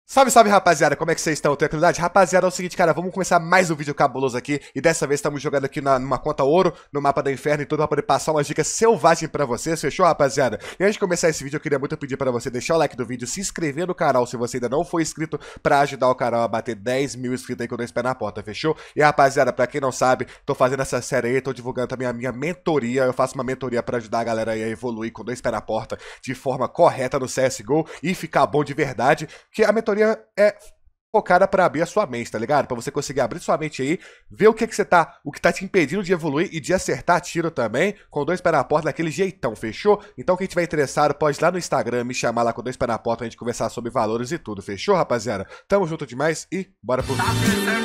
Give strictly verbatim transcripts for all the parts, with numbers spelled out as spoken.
Salve, salve, rapaziada, como é que vocês estão? Tranquilidade? Rapaziada, é o seguinte, cara, vamos começar mais um vídeo cabuloso aqui. E dessa vez estamos jogando aqui na, numa conta ouro, no mapa do inferno e tudo, pra poder passar umas dicas selvagens pra vocês, fechou, rapaziada? E antes de começar esse vídeo, eu queria muito pedir pra você deixar o like do vídeo, se inscrever no canal se você ainda não for inscrito, pra ajudar o canal a bater dez mil inscritos aí com dois pés na porta, fechou? E rapaziada, pra quem não sabe, tô fazendo essa série aí, tô divulgando também a minha mentoria. Eu faço uma mentoria pra ajudar a galera aí a evoluir com dois pés na porta de forma correta no C S G O e ficar bom de verdade, que a mentoria é focada pra abrir a sua mente, tá ligado? Pra você conseguir abrir sua mente aí, ver o que que você tá, o que tá te impedindo de evoluir e de acertar tiro também, com dois pés na porta daquele jeitão, fechou? Então quem tiver interessado pode ir lá no Instagram, me chamar lá com dois pés na porta, a gente conversar sobre valores e tudo, fechou, rapaziada? Tamo junto demais e bora pro vídeo.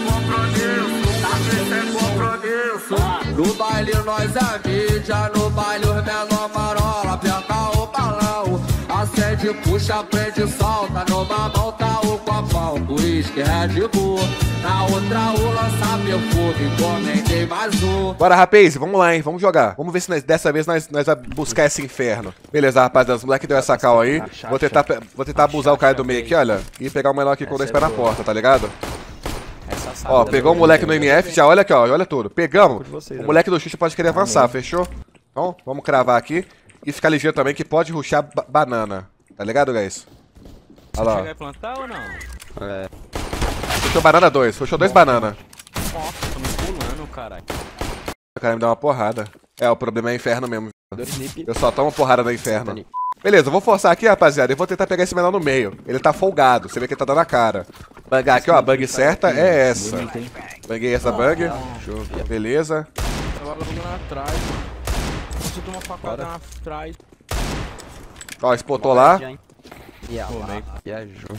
No baile nós é mídia, no baile os menor marola, aperta o balão, acende, puxa, prende, solta, numa mão tá o copão, uísque, Red Bull, na outra o lança perfume, encomendei mais um. Bora, rapaz, vamos lá, hein, vamos jogar. Vamos ver se nós, dessa vez nós, nós vamos buscar esse inferno. Beleza, rapaziada, os moleques deu essa cal aí. Vou tentar, vou tentar abusar o cara do meio aqui, olha, e pegar o menor aqui com dois pés na porta, tá ligado? Ó, pegou o moleque no M F, já olha aqui, ó, olha tudo. Pegamos. O moleque do Xuxa pode querer avançar, fechou? Então, vamos cravar aqui e ficar ligeiro também que pode rushar ba banana. Tá ligado, guys? Olha lá. Você vai plantar ou não? É. Rushou banana dois, rushou dois banana. Nossa, tô me pulando, caralho. O cara me dá uma porrada. É, o problema é inferno mesmo. Eu só tomo porrada no inferno. Beleza, eu vou forçar aqui, rapaziada, e vou tentar pegar esse menor no meio. Ele tá folgado, você vê que ele tá dando a cara. Bangar aqui, ó, a bang certa é essa. Banguei essa bang. Beleza. Tava jogando atrás. Você toma uma facada atrás. Ó, spotou lá. Viajou.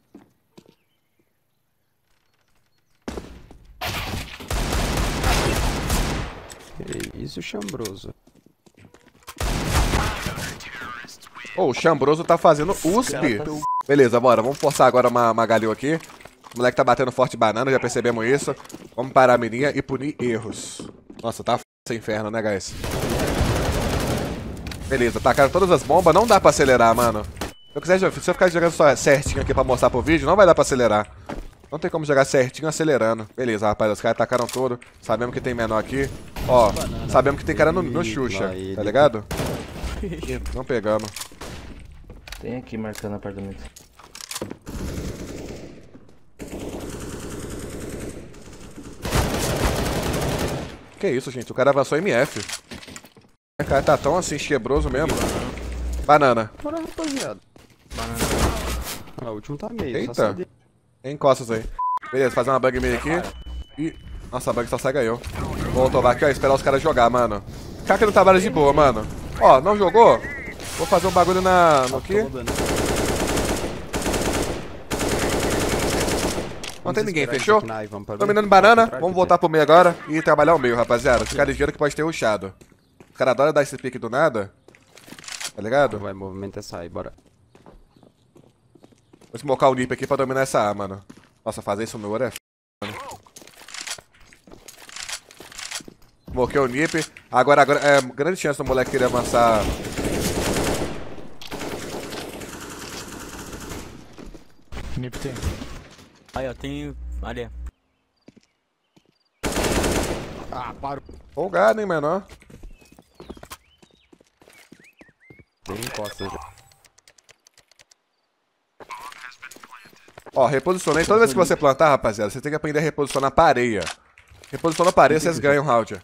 Que isso, chambroso. Oh, o Chambroso tá fazendo U S P. Beleza, bora. Vamos forçar agora uma, uma galil aqui. O moleque tá batendo forte banana, já percebemos isso. Vamos parar a mirinha e punir erros. Nossa, tá f*** esse inferno, né, guys? Beleza, tacaram todas as bombas. Não dá pra acelerar, mano. Se eu, quiser, se eu ficar jogando só certinho aqui pra mostrar pro vídeo, não vai dar pra acelerar. Não tem como jogar certinho acelerando. Beleza, rapaz, os caras tacaram tudo. Sabemos que tem menor aqui. Ó, sabemos que tem cara no, no Xuxa, tá ligado? Não pegamos. Tem aqui marcando apartamento. Que isso, gente? O cara avançou M F. O cara tá tão assim, chebroso mesmo. Banana. Bora, rapaziada. Banana. Ah, o último tá meio. Eita. Tem costas aí. Beleza, fazer uma bug meio aqui. E... Nossa, a bug só segue eu. Vou tomar aqui, ó, esperar os caras jogar, mano. O cara que não trabalha de boa, mano. Ó, não jogou? Vou fazer um bagulho na... no aqui. Não tem ninguém, fechou? Dominando banana, vamos voltar pro meio agora e trabalhar o meio, rapaziada. Ficar ligeiro que pode ter rushado. Os caras adoram dar esse pique do nada. Tá ligado? Vai, movimento é sair, bora. Vou smocar o Nip aqui pra dominar essa A, mano. Nossa, fazer isso no ouro é f, mano. Smoquei o Nip. Agora, agora, é grande chance do moleque querer avançar. Nip tem. Aí, ó, tem... Ali. Ah, parou. Folgado, hein, menor. Tem encosta já. Ó, reposicionei. Toda vez que você plantar, rapaziada, você tem que aprender a reposicionar pra areia. Reposicionando pra areia, vocês ganham o round.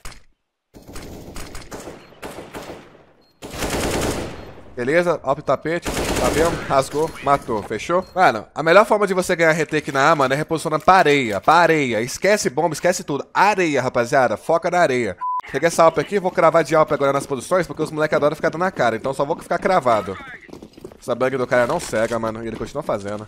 Beleza, ó pro tapete, tá vendo? Rasgou, matou, fechou? Mano, a melhor forma de você ganhar retake na A, mano, é reposicionando pra areia, pra areia. Esquece bomba, esquece tudo. Areia, rapaziada, foca na areia. Peguei essa alp aqui, vou cravar de alp agora nas posições, porque os moleques adoram ficar dando na cara, então só vou ficar cravado. Essa bug do cara não cega, mano, e ele continua fazendo.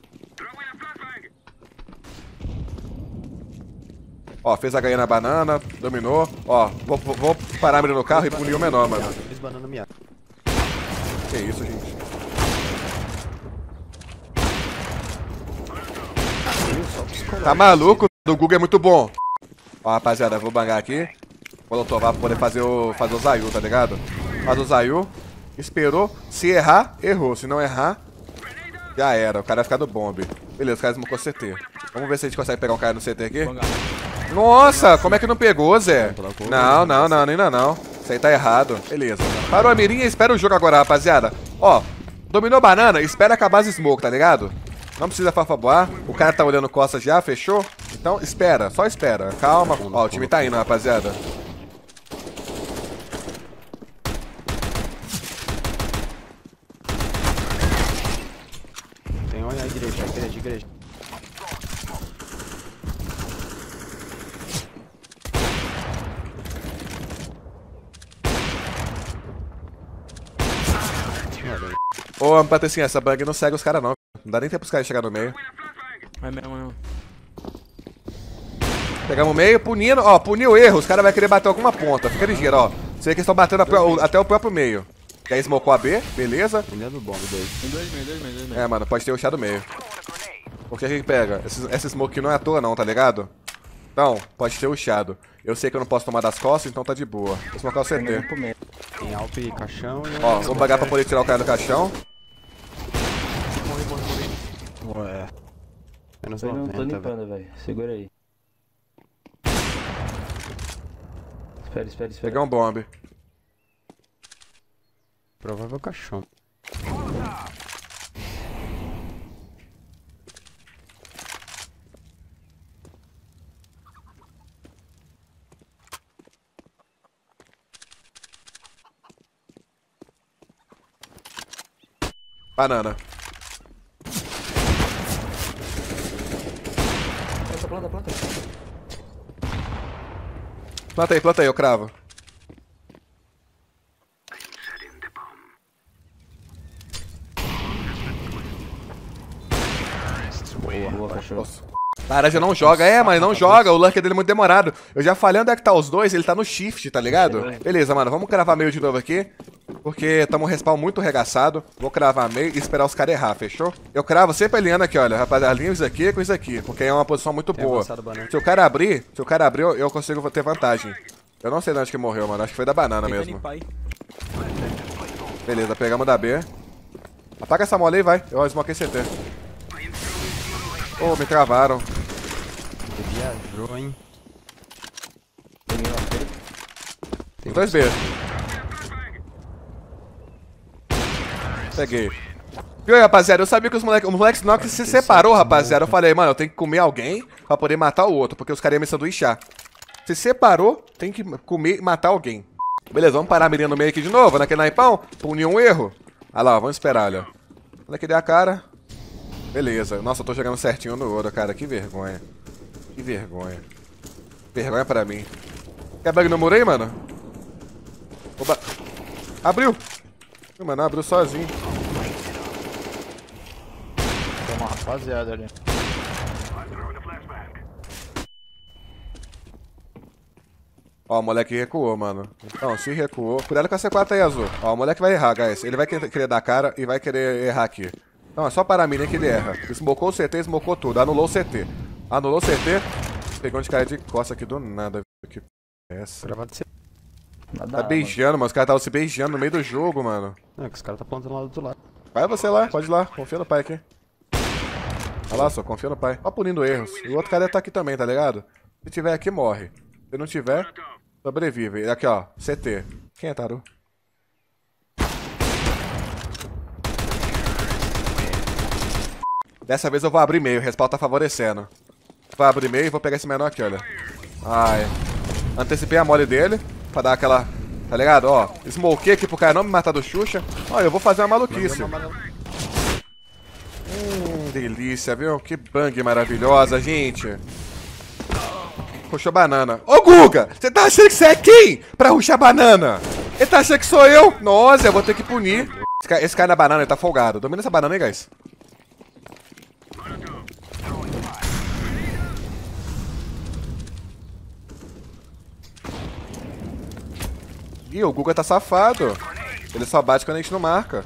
Ó, fez a ganha na banana, dominou. Ó, vou, vou, vou parar a mira no carro e punir o menor, mano. Fiz banana minha. Que isso, gente. Tá maluco? O Google é muito bom. Ó, rapaziada, vou bangar aqui. Vou lotovar pra poder fazer o, fazer o Zayu, tá ligado? Faz o Zayu. Esperou. Se errar, errou. Se não errar, já era. O cara vai ficar do bombe. Beleza, o cara smocou C T. Vamos ver se a gente consegue pegar um cara no C T aqui. Bangado. Nossa, como é que não pegou, Zé? Não, não, não, ainda não. Isso aí tá errado. Beleza. Parou a mirinha e espera o jogo agora, rapaziada. Ó, dominou banana, espera acabar as smoke, tá ligado? Não precisa farfaboar. O cara tá olhando costas já, fechou? Então espera, só espera. Calma. Ó, o time tá indo, rapaziada. Tem olha aí, direita, igreja, igreja. Ô, Patricinha, essa bug não segue os caras não. Não dá nem tempo pros caras chegar no meio. É mesmo, é mesmo. Pegamos o meio, punindo, ó, puniu o erro, os caras vão querer bater alguma ponta. Fica ligeiro, ó. Você que estão batendo a, até o próprio meio. E aí smocou a B, beleza. Vendendo bomba, dois. Tem dois meio, dois meio, dois meio. É, mano, pode ter o chá do meio. Porque a gente pega, esse, esse smoke aqui não é à toa não, tá ligado? Então, pode ter o chado. Eu sei que eu não posso tomar das costas, então tá de boa. Vou smocar o C T. Tem Alp e caixão e... Ó, vou pagar pra poder tirar o cara do caixão. Morri, morri, morri. Ué. Menos Eu não tô noventa, velho. limpando, velho. Segura aí. Espera, espera, espera. Pegar um bombe. Provável caixão. Banana. Planta, planta, planta. Planta aí, planta aí, eu cravo. Boa, boa, cachorro. Nossa. Laranja não joga, é, mas não joga, o lurker dele é muito demorado. Eu já falei onde é que tá os dois, ele tá no shift, tá ligado? Beleza, mano, vamos cravar meio de novo aqui. Porque tamo um respawn muito regaçado. Vou cravar meio e esperar os caras errar, fechou? Eu cravo sempre alinhando aqui, olha, rapaziada, alinho isso aqui com isso aqui, porque é uma posição muito Tem boa. avançado banana. Se o cara abrir, se o cara abrir, eu eu consigo ter vantagem. Eu não sei de onde que morreu, mano, acho que foi da banana Tenta mesmo. limpar aí. Beleza, pegamos da B. Apaga essa mola aí, vai. Eu smoquei C T. Oh, me travaram. Ele viajou, hein? Tem dois B. Peguei. Viu aí, rapaziada? Eu sabia que os moleques... Os moleques não que se separou, rapaziada. Eu falei, mano, eu tenho que comer alguém pra poder matar o outro. Porque os caras iam me sanduichar. Se separou, tem que comer e matar alguém. Beleza, vamos parar a mirinha no meio aqui de novo, naquele naipão. Punir um erro. Olha lá, vamos esperar, olha. Olha que deu a cara. Beleza. Nossa, eu tô jogando certinho no ouro, cara. Que vergonha. Que vergonha. Vergonha pra mim. Quer bug no muro aí, mano? Oba. Abriu. Ih, mano, abriu sozinho. Tem uma rapaziada ali. Ó, o moleque recuou, mano. Então, se recuou... Cuidado com a C quatro aí, Azul. Ó, o moleque vai errar, guys. Ele vai querer dar cara e vai querer errar aqui. Então, é só parar a mira que ele erra. Smocou o C T, smocou tudo. Anulou o C T. Anulou o C T. Pegou um de cara de costa aqui do nada. Que p... é essa? Gravado C. Nada, Tá beijando, mano. Os caras estavam se beijando no meio do jogo, mano. Não, que os caras tá plantando lá do outro lado. Vai você lá, pode ir lá. Confia no pai aqui. Olha lá só, confia no pai. Ó, punindo erros. E o outro cara tá aqui também, tá ligado? Se tiver aqui, morre. Se não tiver, sobrevive. Aqui, ó. C T. Quem é Taru? Dessa vez eu vou abrir meio. O respawn tá favorecendo. Vou abrir meio e vou pegar esse menor aqui, olha. Ai. Antecipei a mole dele. Pra dar aquela... Tá ligado? Ó. Smokei aqui pro cara não me matar do Xuxa. Ó, eu vou fazer uma maluquice. Hum, delícia, viu? Que bang maravilhosa, gente. Ruxou banana. Ô, Guga! Você tá achando que você é quem? Pra ruxar banana? Ele tá achando que sou eu? Nossa, eu vou ter que punir. Esse cara, esse cara na banana, ele tá folgado. Domina essa banana aí, guys. Ih, o Guga tá safado. Ele só bate quando a gente não marca.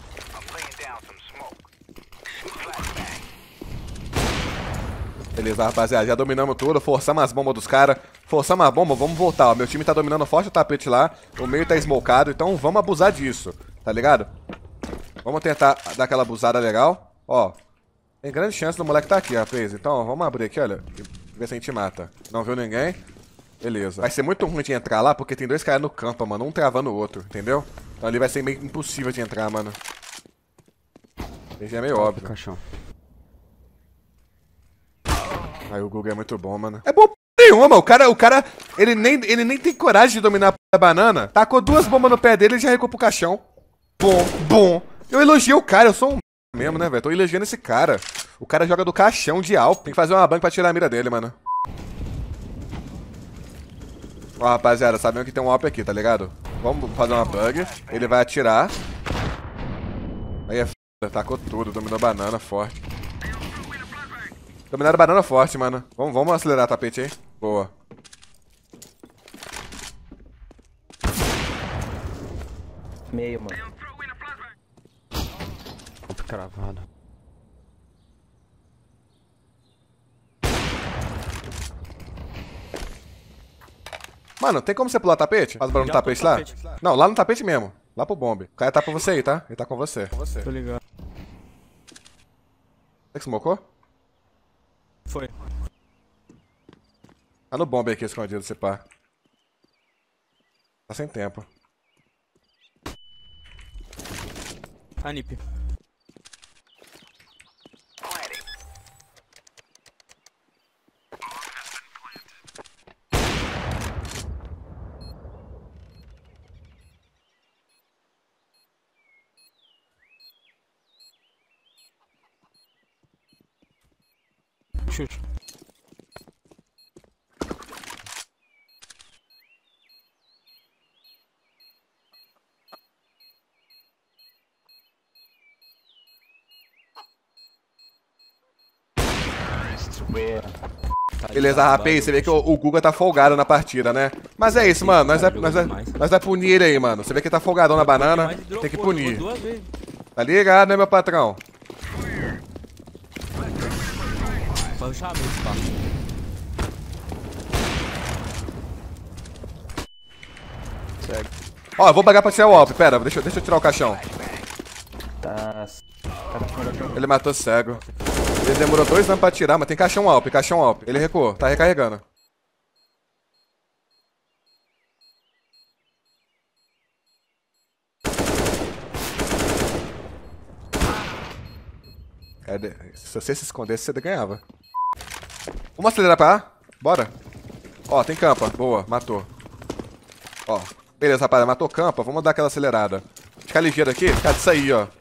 Beleza, rapaziada, já dominamos tudo, forçamos as bombas dos caras, forçamos a bomba, vamos voltar, ó, meu time tá dominando forte o tapete lá, o meio tá smocado, então vamos abusar disso, tá ligado? Vamos tentar dar aquela abusada legal, ó, Tem grande chance do moleque tá aqui, rapaz. Então, vamos abrir aqui, olha. E ver se a gente mata. Não viu ninguém? Beleza. Vai ser muito ruim de entrar lá, porque tem dois caras no campo, mano. Um travando o outro, entendeu? Então ali vai ser meio impossível de entrar, mano. Isso já é meio óbvio. Caixão. Aí o Google é muito bom, mano. É bom p nenhuma, o cara, o cara, ele nem, ele nem tem coragem de dominar a p da banana. Tacou duas bombas no pé dele e já recuou pro caixão. Bom, bom. Eu elogiei o cara, eu sou um mesmo, né, velho? Tô elogiando esse cara. O cara joga do caixão de Alp. Tem que fazer uma banca pra tirar a mira dele, mano. Ó, rapaziada, sabendo que tem um Alp aqui, tá ligado? Vamos fazer uma bug. Ele vai atirar. Aí é f... Tacou tudo, dominou a banana forte. Dominaram a banana forte, mano. Vamos, vamos acelerar o tapete aí. Boa. Meio, mano. Alp cravado. Mano, tem como você pular tapete? Faz barulho no Já tô tapete no lá? tapete. Não, lá no tapete mesmo. Lá pro bombe. O cara tá pra você aí, tá? Ele tá com você. Com você. Tô ligado. Você que smocou? Foi. Tá no bombe aqui escondido, esse pá. Tá sem tempo. A Nip. Chute. Beleza, rapaz, você vê que o, o Guga tá folgado na partida, né? Mas é isso, mano. Nós vai, nós, vai, nós vai punir ele aí, mano. Você vê que ele tá folgadão na banana. Tem que punir. Tá ligado, né, meu patrão? Vai rushar a mesa, tá? Segue. Ó, eu vou pagar pra tirar o Alp. Pera, deixa, eu- deixa eu tirar o caixão. Tá. Tá com a Ele matou cego. Ele demorou dois anos pra tirar, mas tem caixão Alp, caixão Alp. Ele recuou, tá recarregando. É, de- se você se escondesse, você ganhava. Vamos acelerar pra A? Bora. Ó, tem campa. Boa, matou. Ó, beleza, rapaziada, matou campa. Vamos dar aquela acelerada. Ficar ligeiro aqui. Cara, isso aí, ó.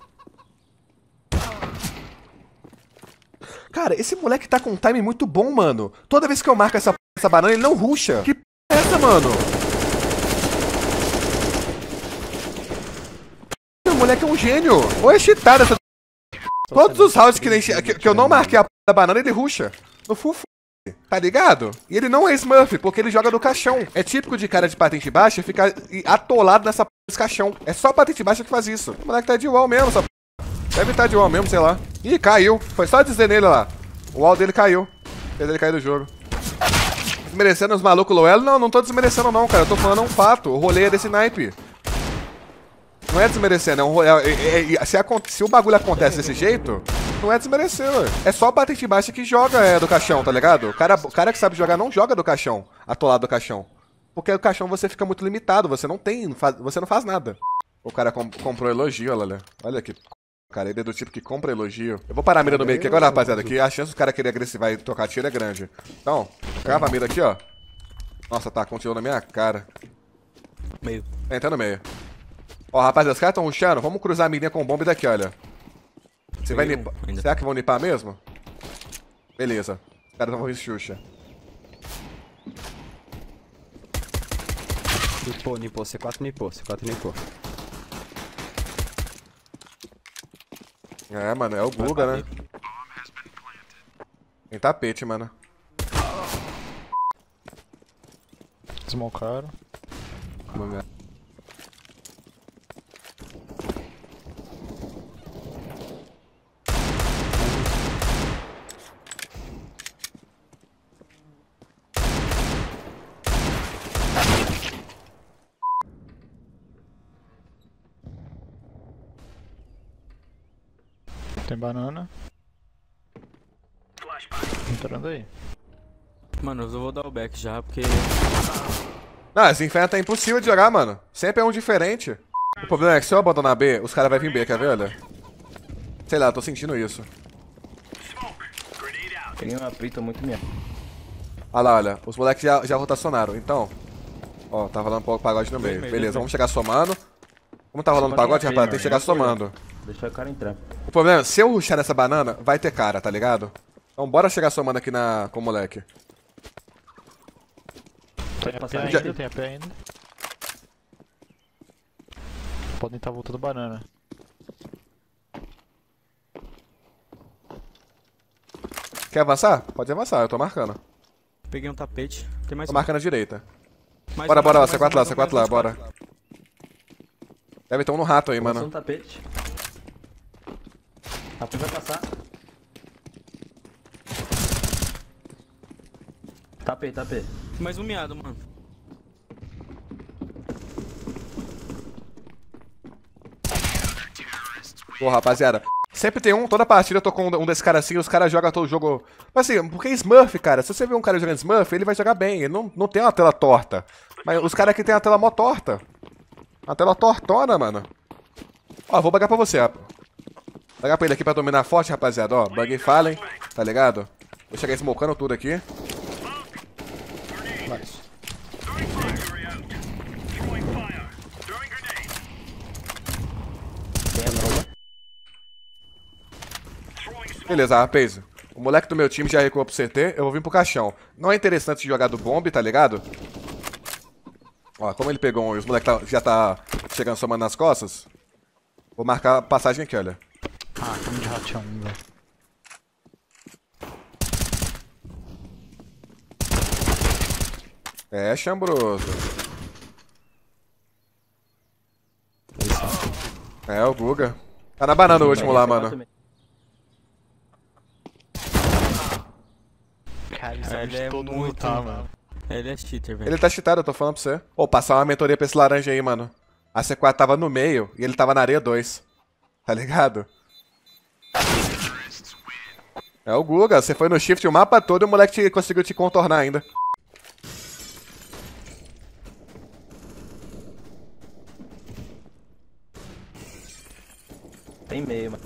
Cara, esse moleque tá com um time muito bom, mano. Toda vez que eu marco essa, essa banana, ele não rusha. Que p é essa, mano? O moleque é um gênio. Ou é cheatada essa... Todos os rounds que, nem, que, que eu não marquei a p da banana, ele rusha. No full f... Tá ligado? E ele não é Smurf, porque ele joga do caixão. É típico de cara de patente baixa ficar atolado nessa p desse caixão. É só patente baixa que faz isso. O moleque tá de wall mesmo, essa p... Deve estar de wall mesmo, sei lá. Ih, caiu. Foi só dizer nele lá. O wall dele caiu. Fez ele cair do jogo. Desmerecendo os malucos Loelo? Não, não tô desmerecendo não, cara. Eu tô falando um fato. O rolê é desse naipe. Não é desmerecendo, é um rolê. É, é, é, se, se o bagulho acontece desse jeito, não é desmerecer, ué. É só o patente baixa que joga é, do caixão, tá ligado? O cara, o cara que sabe jogar não joga do caixão, atolado do caixão. Porque o caixão você fica muito limitado, você não tem, não faz, você não faz nada. O cara com, comprou elogio, olha, olha aqui. Cara, ele é do tipo que compra elogio. Eu vou parar a mira no meio aqui agora, rapaziada, que a chance do cara querer agressivar e tocar tiro é grande. Então, grava a mira aqui, ó. Nossa, tá, continuou na minha cara. Meio. É, tá no meio. Ó, rapaziada, os caras tão rushando. Vamos cruzar a mirinha com bomba daqui, olha. Você vai nipar. Será que vão nipar mesmo? Beleza. Os caras vão Xuxa. Nipou, nipou. C quatro nipou, C quatro nipou. É, mano, é o Guga, né? Tem tapete, mano. Smocaram. Vamos ver. Tem banana. Entrando aí. Mano, eu vou dar o back já, porque... Não, esse inferno tá impossível de jogar, mano. Sempre é um diferente. O problema é que se eu abandonar B, os caras vão vir B, quer ver, olha? Sei lá, eu tô sentindo isso. Peguei uma preta muito minha. Olha lá, olha. Os moleques já, já rotacionaram. Então, ó, tá rolando um pouco pagode no meio. Beleza, vamos chegar somando. Como tá rolando pagode, rapaz, tem que chegar somando. Deixa o cara entrar. O problema é, se eu rushar nessa banana, vai ter cara, tá ligado? Então bora chegar somando aqui na, com o moleque. Tem A P ainda, Já- tem A P ainda. Podem estar voltando banana. Quer avançar? Pode avançar, eu tô marcando. Peguei um tapete. Tem mais Tô um. marcando a direita. Mais Bora, um, bora, ó, mais um, C quatro lá, mais um, C quatro lá, mais um, bora. Deve ter um no rato aí, Passou mano. um tapete. A P vai passar. Tapete, tapete. Mais um miado, mano. Pô, rapaziada. Sempre tem um, toda partida eu tô com um desses caras assim, os caras jogam todo o jogo. Mas assim, porque Smurf, cara, se você vê um cara jogando Smurf, ele vai jogar bem, ele não, não tem uma tela torta. Mas os caras aqui tem uma tela mó torta. Uma tela tortona, mano. Ó, vou bagar pra você, ó. Bagar pra ele aqui pra dominar forte, rapaziada, ó. Bug Fallen, tá ligado? Vou chegar smocando tudo aqui. Nice. Tem a prova. Beleza, rapaz. O moleque do meu time já recuou pro C T, eu vou vir pro caixão. Não é interessante jogar do bombe, tá ligado? Ó, como ele pegou um e os moleques tá, já tá chegando somando nas costas. Vou marcar a passagem aqui, olha. Ah, tamo de ratão, velho. É, chambroso. É, o Guga. Tá na banana o último lá, mano. Cara, ele É, sabe ele de é todo mundo muito... tá, mano. Ele é cheater, velho. Ele tá cheatado, eu tô falando pra você. Ô, passar uma mentoria pra esse laranja aí, mano. A C quatro tava no meio e ele tava na areia dois. Tá ligado? É o Guga, você foi no shift o mapa todo e o moleque te, conseguiu te contornar ainda. Tem meio, mano.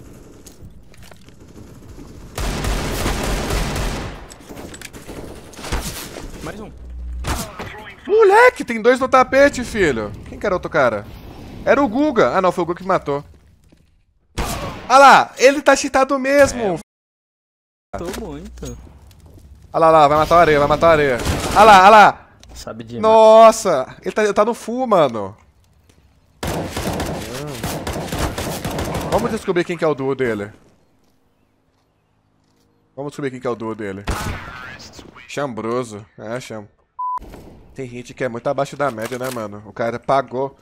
Mais um. Moleque, tem dois no tapete, filho. Quem que era outro cara? Era o Guga. Ah, não, foi o Guga que matou. Ah lá, ele tá cheatado mesmo. Tô muito. Ah lá, lá, vai matar a areia, vai matar a areia. Ah lá, ah lá. Sabe demais. Nossa, ele tá, ele tá no full, mano. Vamos descobrir quem que é o duo dele. Vamos descobrir quem que é o duo dele. Chambroso. É, cham. Tem gente que é muito abaixo da média, né, mano? O cara pagou.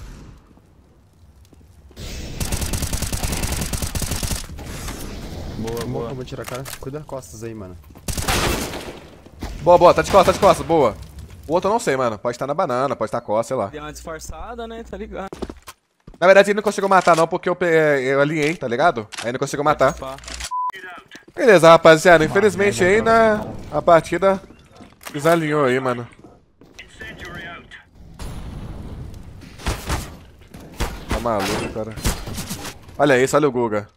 Boa, boa. Eu vou tirar a cara. Cuida das costas aí, mano. Boa, boa, tá de costas, tá de costas, boa. O outro eu não sei, mano. Pode estar na banana, pode estar costa, sei lá. Deu uma disfarçada, né? Tá ligado? Na verdade, ele não conseguiu matar, não, porque eu, pe- eu alinhei, tá ligado? Aí não conseguiu matar. Pá. Beleza, rapaziada. Infelizmente aí, né? A partida desalinhou aí, mano. Tá maluco, cara. Olha isso, olha o Guga.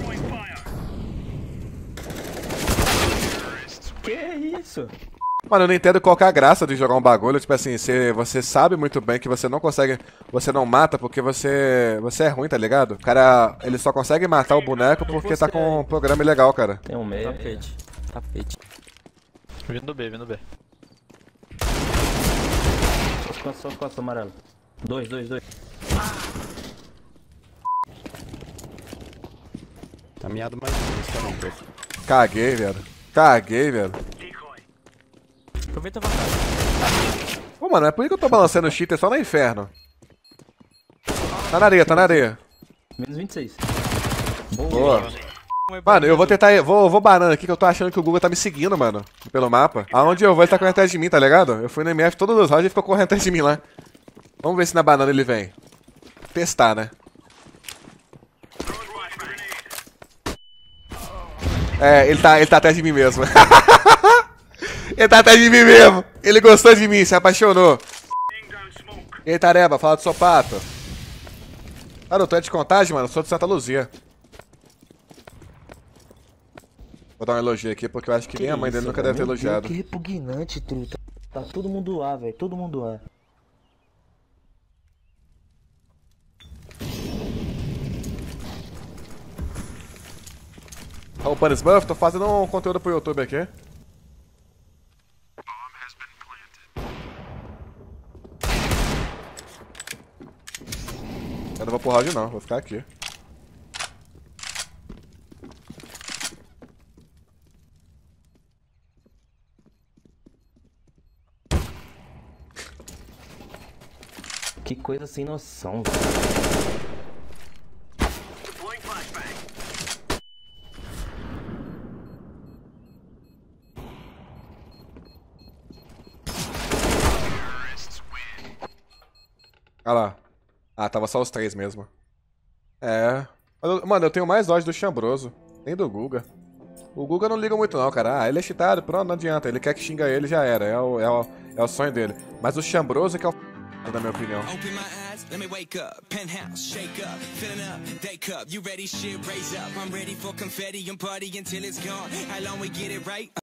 Que isso? Mano, eu não entendo qual que é a graça de jogar um bagulho. Tipo assim, você, você sabe muito bem que você não consegue. Você não mata porque você. Você é ruim, tá ligado? O cara, ele só consegue matar o boneco porque tá com um programa ilegal, cara. Tem um meio. Tapete. Tapete. Vindo B, vindo B. Só as costas, só as costas, amarelo. Dois, dois, dois. Tá miado mais um, esse cara não foi. Caguei, velho. Caguei, velho. Aproveita a vantagem. Pô, mano, é por que eu tô balançando o cheater só no inferno? Tá na areia, tá na areia. Menos vinte e seis. Boa. Mano, eu vou tentar. Vou, vou banana aqui que eu tô achando que o Guga tá me seguindo, mano. Pelo mapa. Aonde eu vou, ele tá correndo atrás de mim, tá ligado? Eu fui no M F todos os rounds e ele ficou correndo atrás de mim lá. Vamos ver se na banana ele vem. Testar, né? É, ele tá, ele tá atrás de mim mesmo. Ele tá atrás de mim mesmo. Ele gostou de mim, se apaixonou. E aí, Tareba, fala do Sopato. Cara, eu tô de contagem, mano. Eu sou de Santa Luzia. Vou dar um elogio aqui, porque eu acho que, que nem a mãe dele nunca deve ter elogiado. Que repugnante, truta. Tá todo mundo lá, velho. Todo mundo lá. Ô, Panis Buff, tô fazendo um conteúdo pro YouTube aqui. Eu não vou pro round não, vou ficar aqui. Que coisa sem noção, velho. Olha lá. Ah, tava só os três mesmo. É. Mano, eu tenho mais ódio do Chambroso. Nem do Guga. O Guga não liga muito não, cara. Ah, ele é cheatado, pronto, não adianta. Ele quer que xinga ele, já era. É o, é o, é o sonho dele. Mas o Chambroso é que é o f... na minha opinião. Let me wake up, penthouse, shake up, filling up, day cup, you ready, shit, raise up, I'm ready for confetti and party until it's gone, how long we get it right?